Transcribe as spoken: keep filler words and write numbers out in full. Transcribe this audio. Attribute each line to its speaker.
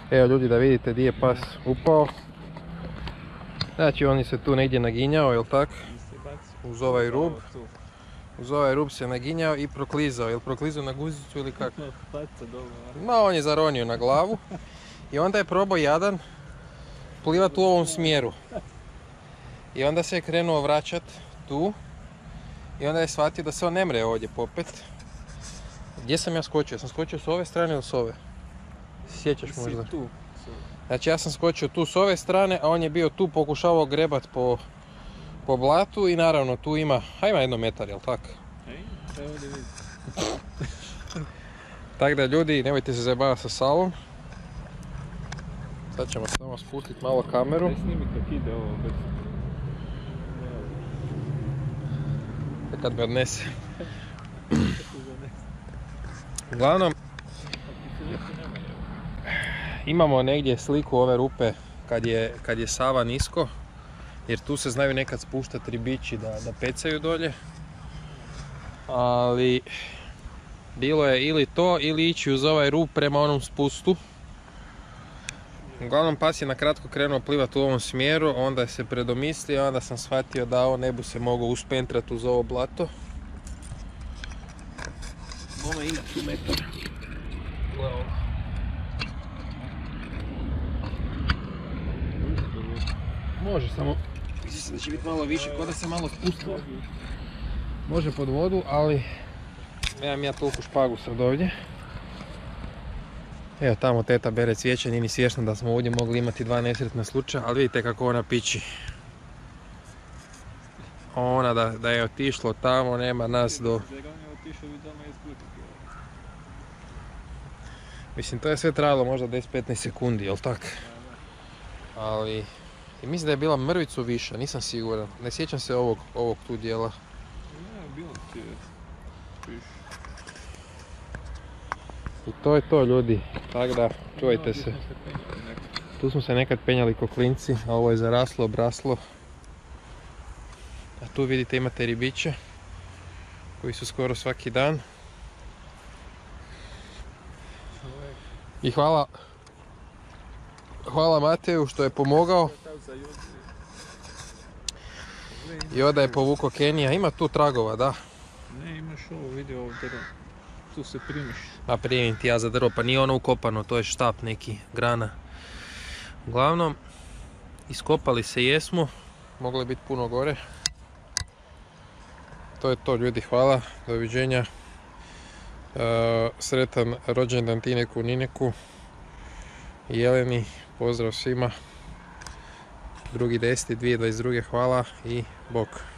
Speaker 1: Evo ljudi, da vidite gdje je pas upao. Znači on se tu negdje naginjao, jel tak? Uz ovaj rub. Uz ovaj rub se naginjao i proklizao. Jel proklizao na guzicu ili kako? Ma on je zaronio na glavu. I onda je probao jadan plivat u ovom smjeru. I onda se je krenuo vraćat tu. I onda je shvatio da se on ne mre ovdje popet. Gdje sam ja skočio? Sam skočio s ove strane ili s ove? Sjećaš možda?
Speaker 2: Tu.
Speaker 1: Znači ja sam skočio tu s ove strane, a on je bio tu, pokušavao grebat po, po blatu i naravno tu ima, a ima jedno metar, jel tak?
Speaker 2: Ej, evo ovdje vidi.
Speaker 1: Tako da ljudi, nemojte se zajebavati sa salom. Sad ćemo samo spustiti malo kameru.
Speaker 2: Daj snimi kak ide ovo bez...
Speaker 1: Kad me odnese. Uglavnom, imamo negdje sliku ove rupe kad je, kad je Sava nisko, jer tu se znaju nekad spuštati ribići da, da pecaju dolje. Ali bilo je ili to ili ići uz ovaj rup prema onom spustu. Uglavnom pas je na kratko krenuo plivati u ovom smjeru, onda je se predomislio, onda sam shvatio da on ne bi se mogao uspentrati uz ovo blato. Bome ima tu metar. Može samo, mislim da će biti malo više, kod da se malo spustilo. Može pod vodu, ali nemam ja toliko špagu sad ovdje. Evo tamo teta bere cvijeće, nije ni svjesna da smo ovdje mogli imati dva nesretna slučaja, ali vidite kako ona piči. Ona da, da je otišlo tamo, nema nas do... Mislim, to je sve trajalo možda deset do petnaest sekundi, jel tak? Ali... I mislim da je bila mrvicu više, nisam siguran. Ne sjećam se ovog, ovog tu dijela.
Speaker 2: Ne, bilo ti je...
Speaker 1: I to je to ljudi, tako da čuvajte se. Tu smo se nekad penjali ko klinci, a ovo je zaraslo, obraslo. A tu vidite imate ribiće koji su skoro svaki dan. I hvala, hvala Mateju što je pomogao. I onda je povukao Kenija, ima tu tragova, da.
Speaker 2: Ne, imaš ovo, vidi ovo drvo. Tu se primiš.
Speaker 1: Pa primim ti ja za drvo, pa nije ono ukopano, to je štap neki, grana. Uglavnom, iskopali se jesmo, moglo je biti puno gore. To je to ljudi, hvala, doviđenja. E, sretan rođendan Tineku, Nineku i Jeleni, pozdrav svima. drugi deseti dvije tisuće dvadeset druge hvala i bok.